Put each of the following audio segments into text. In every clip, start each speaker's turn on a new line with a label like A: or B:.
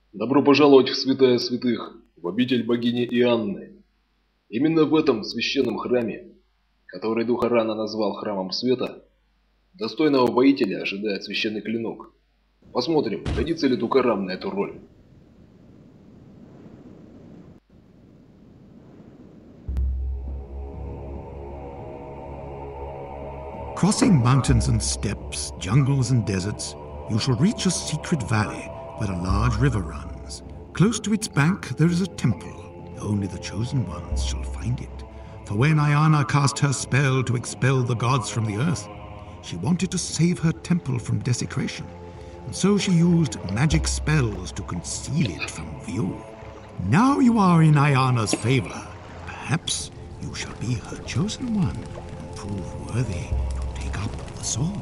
A: Добро пожаловать в святая святых, в обитель богини Ианны. Именно в этом священном храме, который дух Арана назвал храмом света, достойного воителя ожидает священный клинок. Посмотрим, годится ли Тукарам на эту роль.
B: Crossing mountains and steppes, jungles and deserts, you shall reach a secret valley where a large river runs. Close to its bank there is a temple. Only the chosen ones shall find it. For when Iana cast her spell to expel the gods from the earth, she wanted to save her temple from desecration. And so she used magic spells to conceal it from view. Now you are in Iana's favor. Perhaps you shall be her chosen one and prove worthy to take up the sword.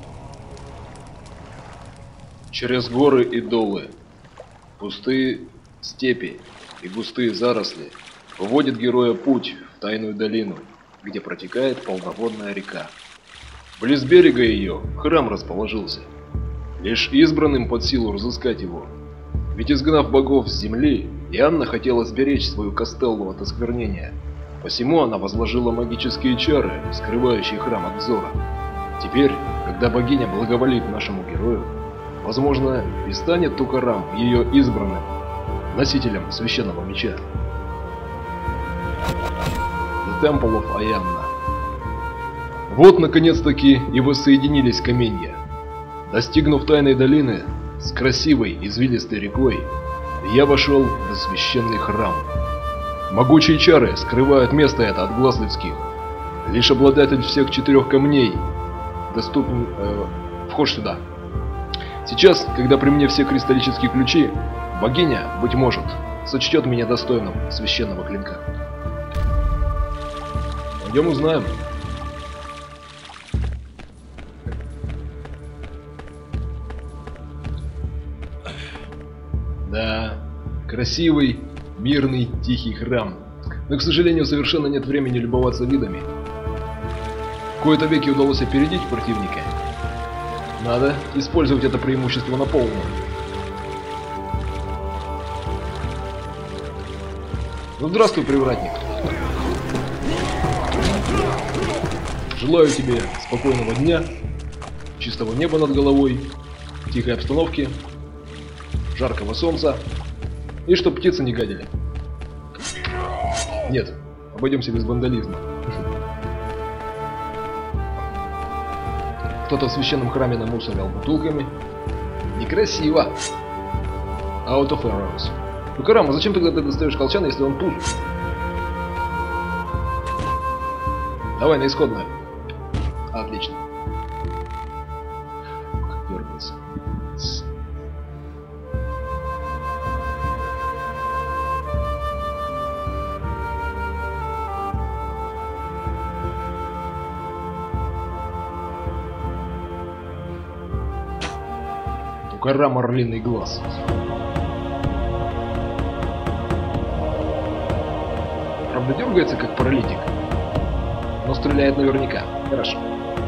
A: Через горы и долы, пустые степи и густые заросли вводит героя путь в тайную долину, где протекает полноводная река. Близ берега ее храм расположился. Лишь избранным под силу разыскать его. Ведь изгнав богов с земли, Ианна хотела сберечь свою Кастеллу от осквернения. Посему она возложила магические чары, скрывающие храм от взора. Теперь, когда богиня благоволит нашему герою, возможно, и станет Тукарам ее избранным, носителем священного меча. The Temple of Ianna. Вот, наконец-таки, и воссоединились каменья. Достигнув тайной долины с красивой извилистой рекой, я вошел в священный храм. Могучие чары скрывают место это от глаз людских. Лишь обладатель всех 4 камней доступен вход сюда. Сейчас, когда при мне все кристаллические ключи, богиня, быть может, сочтет меня достойным священного клинка. Пойдем узнаем. Да, красивый, мирный, тихий храм. Но, к сожалению, совершенно нет времени любоваться видами. В кои-то веки удалось опередить противника. Надо использовать это преимущество на полную. Ну, здравствуй, привратник. Желаю тебе спокойного дня, чистого неба над головой, тихой обстановки, жаркого солнца и чтоб птицы не гадили. Нет, обойдемся без вандализма. Кто-то в священном храме намусорил бутылками. Некрасиво. Out of arrows. Ну, Карам, а зачем тогда ты достаешь колчан, если он пуст? Давай на исходное. Отлично. Как дергается. Тукарам орлиный глаз. Правда, дергается как паралитик, но стреляет наверняка. Хорошо.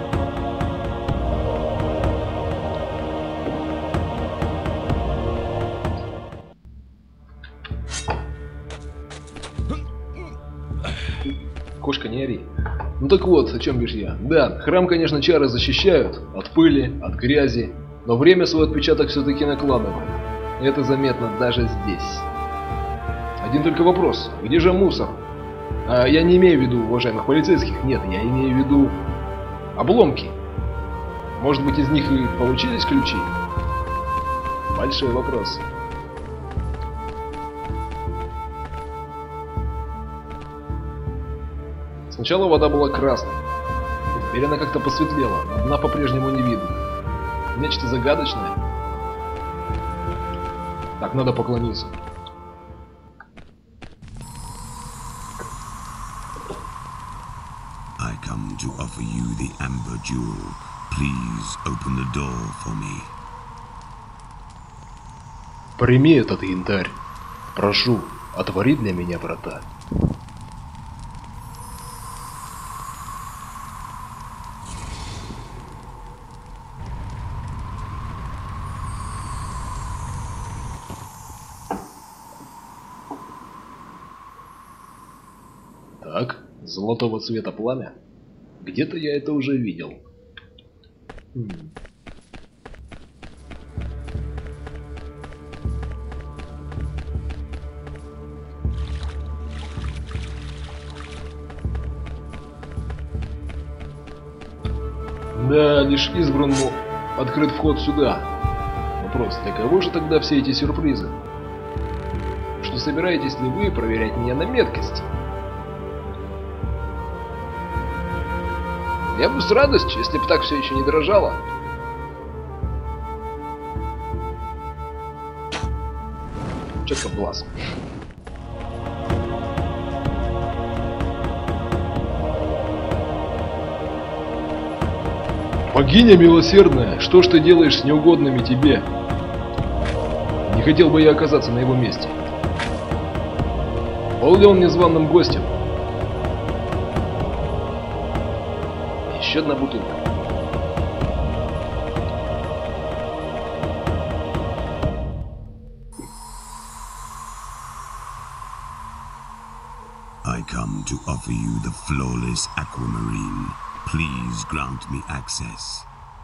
A: Кошка, не ори. Ну так вот, о чем бишь я. Да, храм, конечно, чары защищают от пыли, от грязи, но время свой отпечаток все-таки накладывает. Это заметно даже здесь. Один только вопрос. Где же мусор? Я не имею в виду уважаемых полицейских. Нет, я имею в виду обломки. Может быть, из них и получились ключи? Большой вопрос. Сначала вода была красной. Теперь она как-то посветлела, но дна по-прежнему не видно. Нечто загадочное. Так, надо поклониться.
C: I come to offer you the amber jewel. Please open the door for me.
A: Прими этот янтарь. Прошу, отвори для меня врата. Золотого цвета пламя? Где-то я это уже видел. Да, лишь избранному открыт вход сюда. Вопрос, для кого же тогда все эти сюрпризы? Что собираетесь ли вы проверять меня на меткость? Я бы с радостью, если бы так все еще не дрожало. Четко в глаз. Богиня милосердная, что ж ты делаешь с неугодными тебе? Не хотел бы я оказаться на его месте. Был ли он незваным гостем? Еще одна бутылка.
C: I come to offer you the flawless aquamarine. Please grant me access.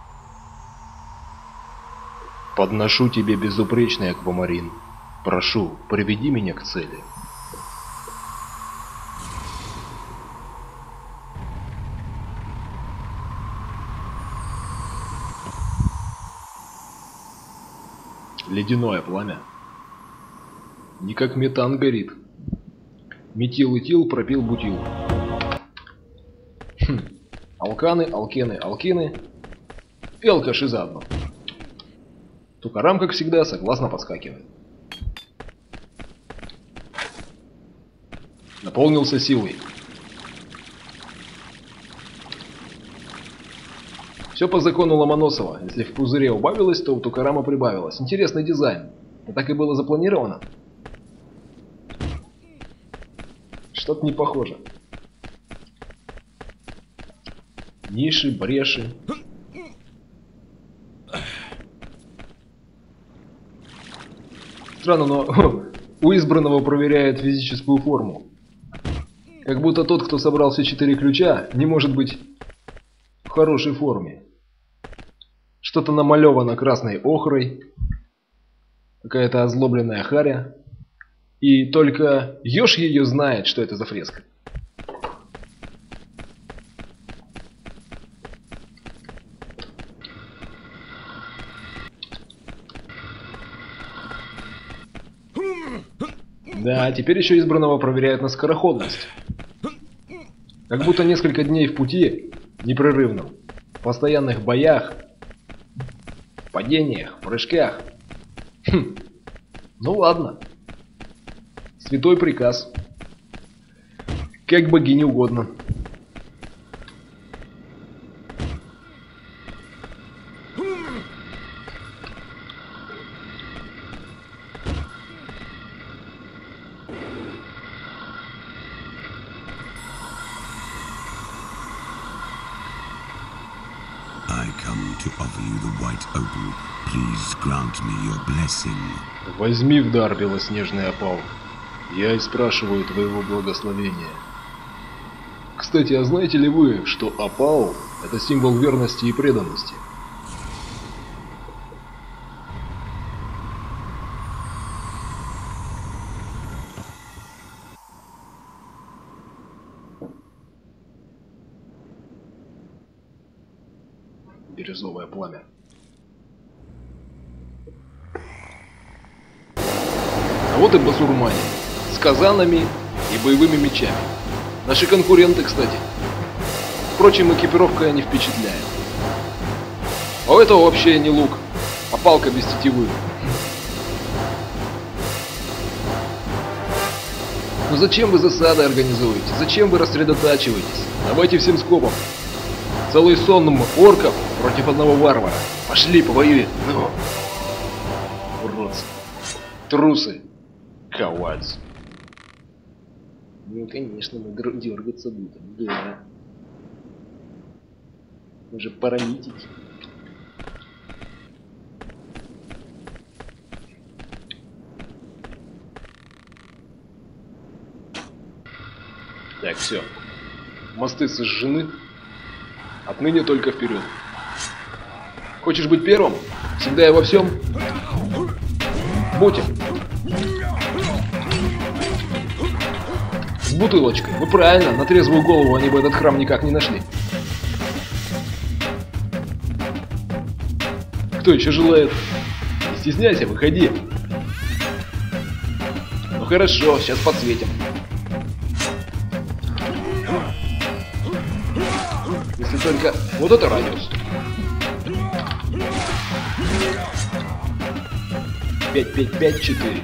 A: Подношу тебе безупречный аквамарин. Прошу, приведи меня к цели. Ледяное пламя. Не как метан горит. Метил-этил пропил бутил. Алканы, алкены, алкины и алкаши заодно. Тукарам, как всегда, согласно подскакивает. Наполнился силой. Все по закону Ломоносова. Если в пузыре убавилось, то у Тукарама прибавилось. Интересный дизайн. Это так и было запланировано? Что-то не похоже. Ниши, бреши. Странно, но у избранного проверяют физическую форму. Как будто тот, кто собрал все 4 ключа, не может быть в хорошей форме. Что-то намалевано красной охрой. Какая-то озлобленная харя. И только Ёж ее знает, что это за фреска. Да, теперь еще избранного проверяют на скороходность. Как будто несколько дней в пути, непрерывном, в постоянных боях, падениях, прыжках. Ну ладно. Святой приказ. Как богине угодно.
C: I come to offer you the white opal. Please grant me your blessing.
A: Возьми в дар белоснежный опал. Я и спрашиваю твоего благословения. Кстати, а знаете ли вы, что опал — это символ верности и преданности? Бирюзовое пламя. А вот и басурмане с казанами и боевыми мечами. Наши конкуренты, кстати. Впрочем, экипировка не впечатляет. А у этого вообще не лук, а палка без тетивы. Ну зачем вы засады организуете? Зачем вы рассредотачиваетесь? Давайте всем скопом. Целый сон орков против одного варвара. Пошли, повоюем. Ну. Уродцы. Трусы. Ковальцы. Ну, конечно, мы дергаться будем. Да. Мы же паралитики. Так, все. Мосты сожжены. Отныне только вперед. Хочешь быть первым? Всегда и во всем? Будь им. С бутылочкой. Ну правильно, на трезвую голову они бы этот храм никак не нашли. Кто еще желает? Не стесняйся, выходи. Ну хорошо, сейчас подсветим. Если только... Вот это радиус. 5, 5, 5, 4.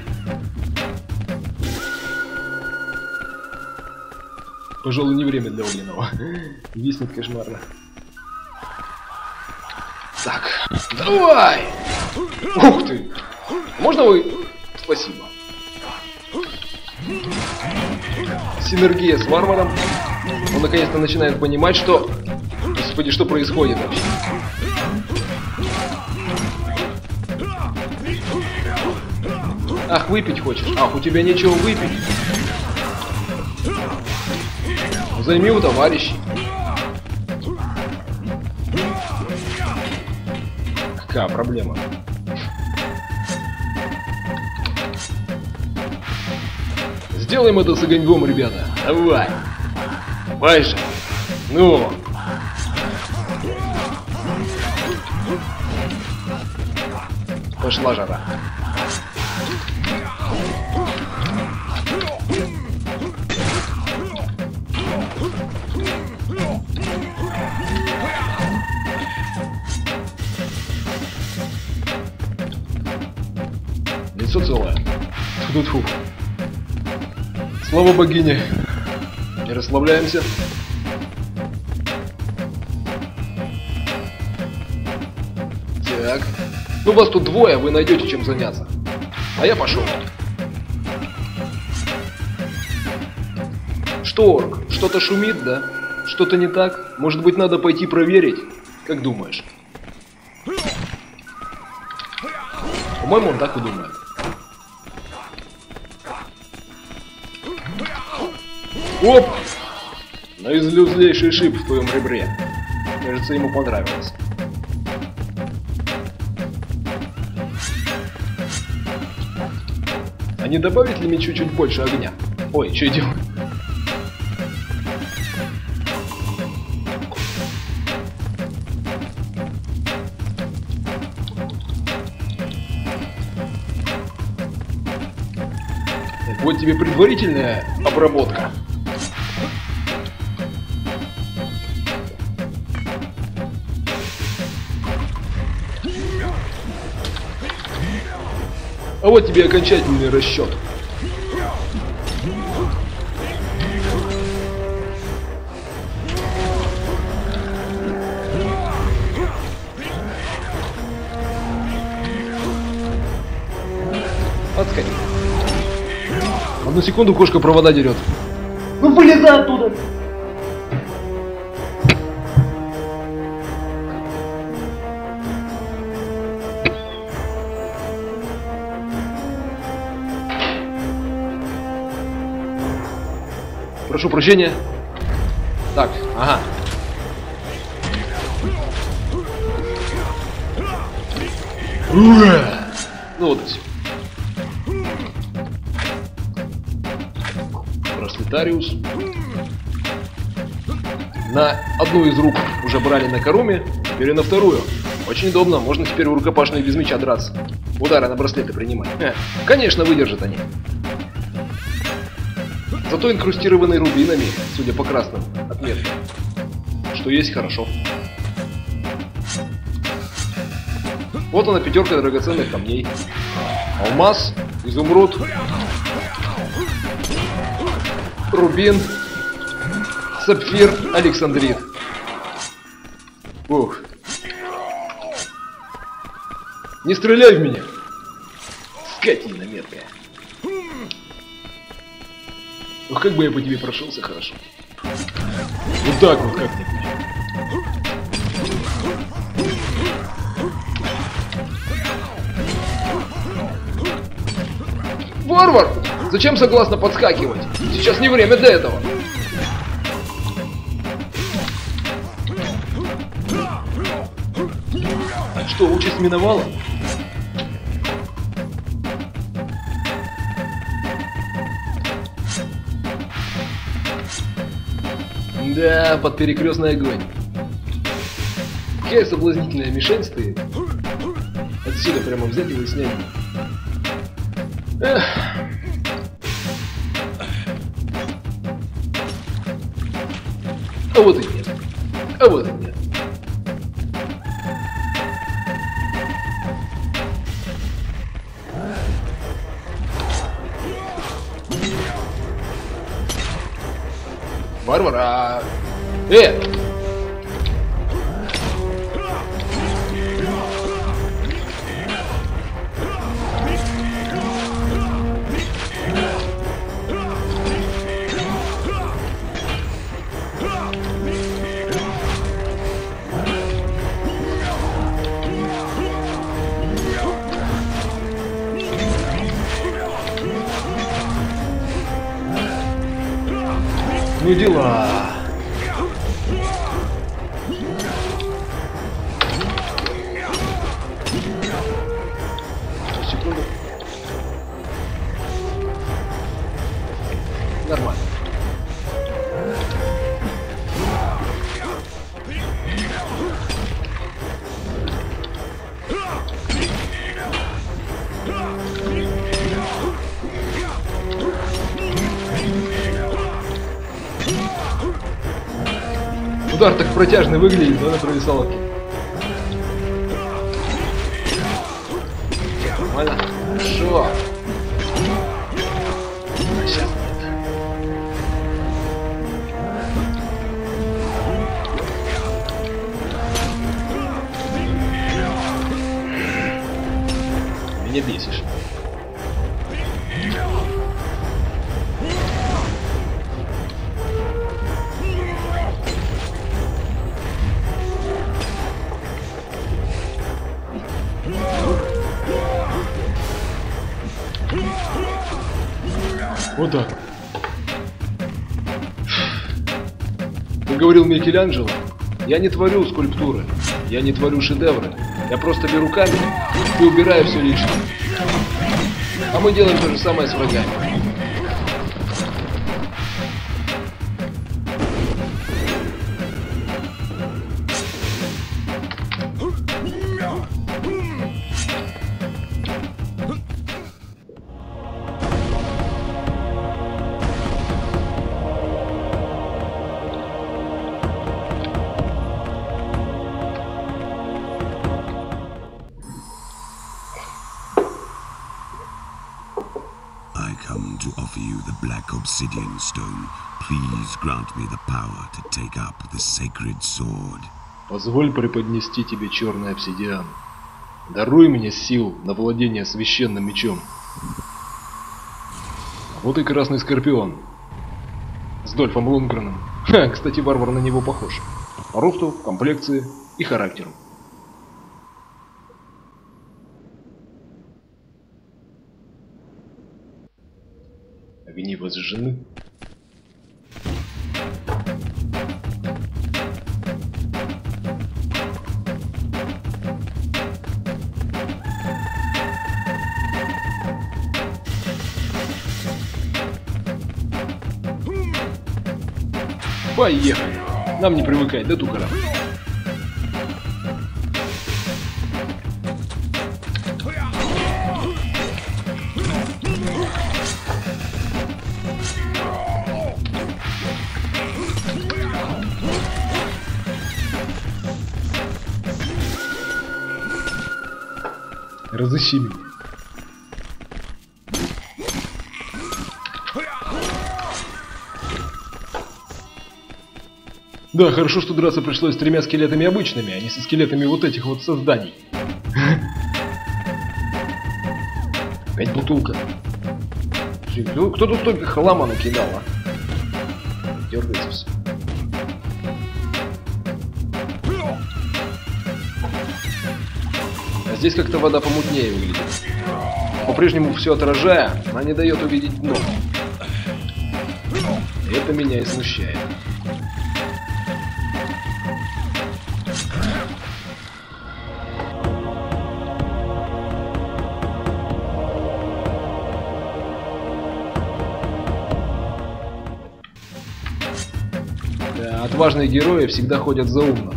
A: Пожалуй, не время для огненного. Виснет кошмарно. Так, давай! Ух ты! Можно вы... Спасибо. Синергия с варваром. Он наконец-то начинает понимать, что... Господи, что происходит вообще? Ах, выпить хочешь? Ах, у тебя нечего выпить. Займи у товарищей. Какая проблема? Сделаем это с огоньком, ребята. Давай. Давай же. Ну. Пошла жара. Лицо целое. Тьфу-тьфу. Слава богине. Не расслабляемся. Так. Ну вас тут двое, вы найдете чем заняться. А я пошел. Что, орк? Что-то шумит, да? Что-то не так? Может быть, надо пойти проверить? Как думаешь? По-моему, он так и думает. Оп! Наизлюзлейший шип в твоем ребре. Кажется, ему понравилось. А не добавить ли мне чуть-чуть больше огня? Ой, что я делаю? Так, вот тебе предварительная обработка. А вот тебе окончательный расчет. Отскочи. Одну секунду, кошка провода дерет.
D: Ну вылезай оттуда!
A: Прошу прощения. Так, ага. Ну вот и все. Браслетариус. На одну из рук уже брали на Каруме, теперь и на вторую. Очень удобно, можно теперь в рукопашную без меча драться. Удары на браслеты принимать. Конечно, выдержат они. Зато инкрустированный рубинами, судя по красным отметкам. Что есть, хорошо. Вот она, пятерка драгоценных камней. Алмаз, изумруд, рубин, сапфир, александрит. Ух. Не стреляй в меня! Скотина меткая. Ох, как бы я по тебе прошелся хорошо. Вот так вот как-нибудь. Варвар! Зачем согласно подскакивать? Сейчас не время для этого. Что, участь миновала? Да, под перекрестный огонь. Какая соблазнительная мишень стоит. Отсюда прямо взять его и снять. Эх. А вот и нет. А вот и нет. Варвара! Ну дела. Секунду. Нормально. Удар так протяжно выглядит, да, на провисалке. Нормально. Хорошо. А сейчас нет. Меня бесишь. Вот так. Как говорил Микеланджело, я не творю скульптуры, я не творю шедевры. Я просто беру камень и убираю все лишнее. А мы делаем то же самое с врагами.
C: I come to offer you the black obsidian stone. Please grant me the power to take up the sacred sword.
A: Позволь преподнести тебе черный обсидиан. Даруй мне сил на владение священным мечом. Вот и красный скорпион. С Дольфом Лундгреном. Ха, кстати, варвар на него похож. По росту, комплекции и характеру. Огни возжжены. Поехали! Нам не привыкать до тукара. Разыщи меня. Да, хорошо, что драться пришлось с 3 скелетами обычными, а не со скелетами вот этих вот созданий. Опять бутылка. Кто тут столько хлама накидал, а? Дергается все. А здесь как-то вода помутнее выглядит. По-прежнему все отражая, она не дает увидеть дно. И это меня и смущает. отважные герои всегда ходят заумно.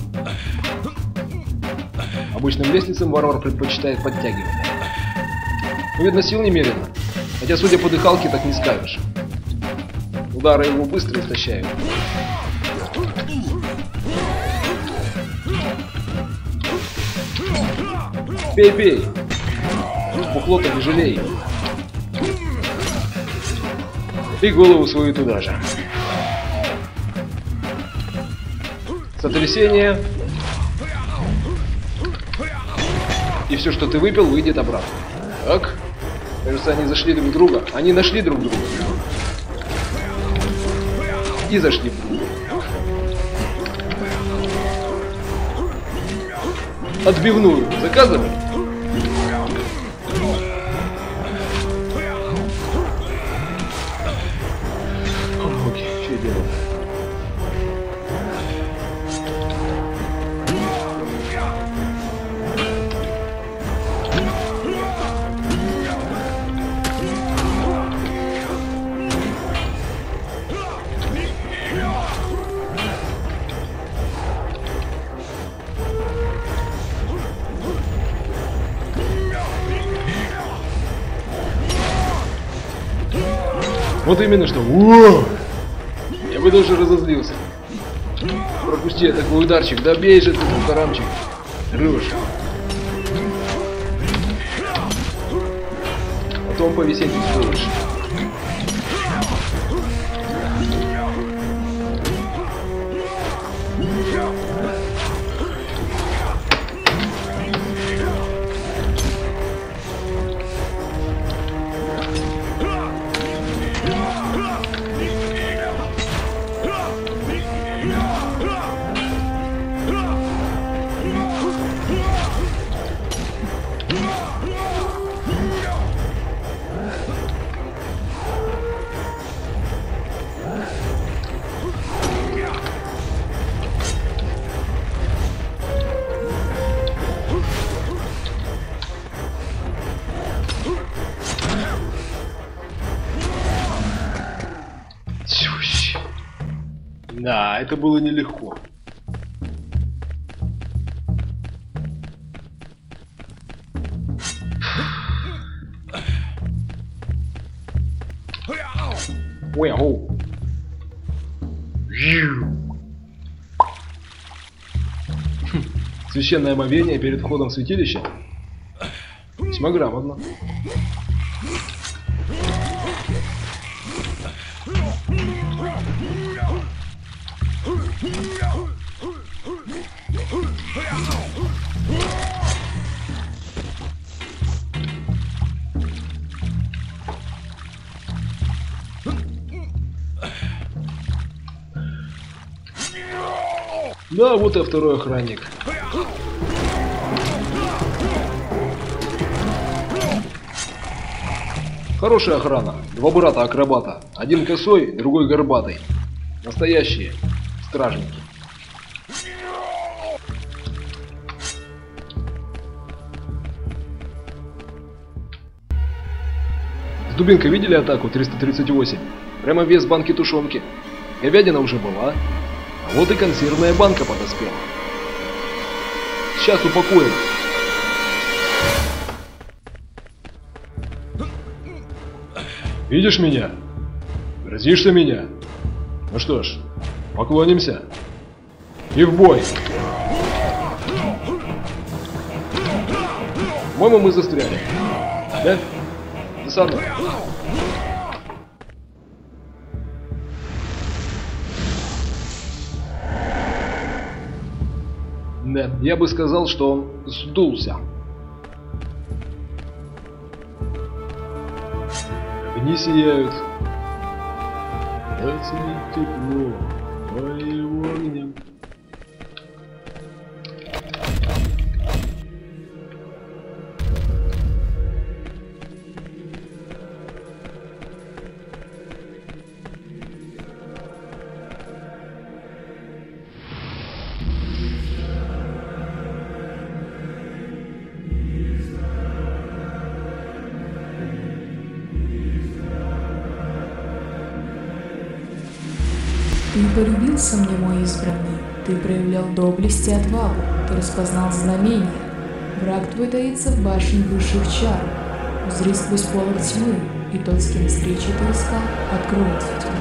A: Обычным лестницам варвар предпочитает подтягивать. Но, видно, сил немерено. Хотя, судя по дыхалке, так не скажешь. Удары его быстро истощают. Пей, пей! Бухло-то не жалей. И голову свою туда же. Сотрясение. И все, что ты выпил, выйдет обратно. Так. Кажется, они зашли друг в друга. Они нашли друг друга. И зашли в друг друга. Отбивную заказывали? Окей, что делать? Вот именно что. Уа! Я бы даже разозлился. Пропусти такой ударчик, да бей же ты, тарамчик. Рыж. Потом повисеть не стоишь. Да, это было нелегко. Ой, ау. Священное омовение перед входом в святилище? Весьма грамотно. Да, вот и второй охранник. Хорошая охрана. Два брата-акробата. Один косой, другой горбатый. Настоящие стражники. С дубинкой видели атаку 338? Прямо вес банки тушенки. Говядина уже была. А вот и консервная банка подоспела. Сейчас упакуем. Видишь меня? Грозишься меня? Ну что ж, поклонимся. И в бой. По-моему, мы застряли. Да? Досадно. Да, я бы сказал, что он сдулся. Огни сияют. Оценить тепло твоего огня.
E: Ты полюбился мне, мой избранный, ты проявлял доблесть и отвагу, ты распознал знамения. Враг твой таится в башне высших чар. Узри сквозь полог тьмы, и тот, с кем встречи ты искал, откроется тьму.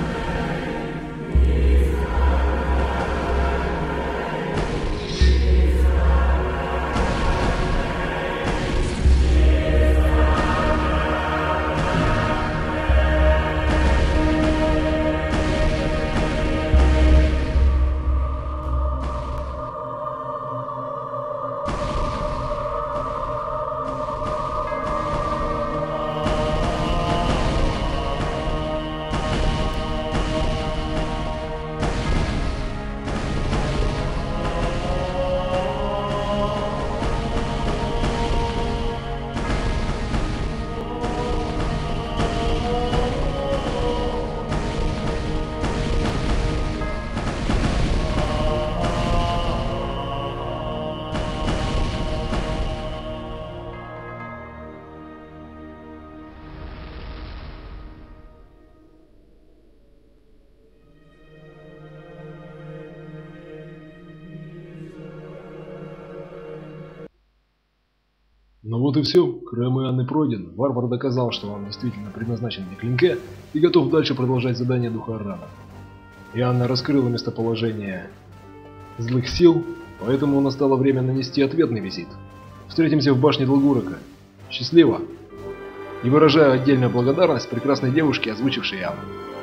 A: Ну вот и все, Крем Иоанны пройден. Варвар доказал, что он действительно предназначен для клинка и готов дальше продолжать задание Духа Арана. Иоанна раскрыла местоположение злых сил, поэтому настало время нанести ответный визит. Встретимся в башне Долгурока. Счастливо! И выражаю отдельную благодарность прекрасной девушке, озвучившей Иоанну.